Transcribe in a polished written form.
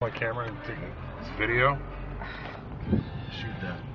My camera and take this video. Shoot that.